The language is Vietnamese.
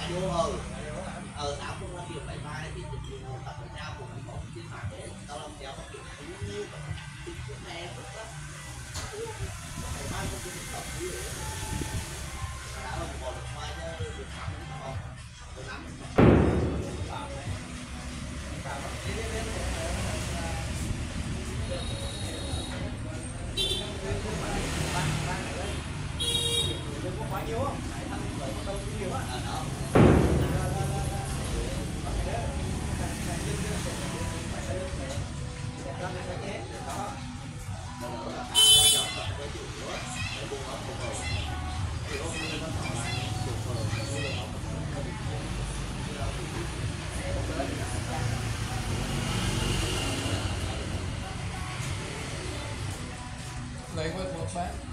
vô tao cũng là kiểu phải mai thì tập thể thao của mình có trên mạng để tao làm theo kiểu nhiêu cái này cũng có phải mai cũng được tập như vậy đã là một mai được làm không được làm quá nhiều không? Đâu nhiều á. Đó. Lấy qua một phát.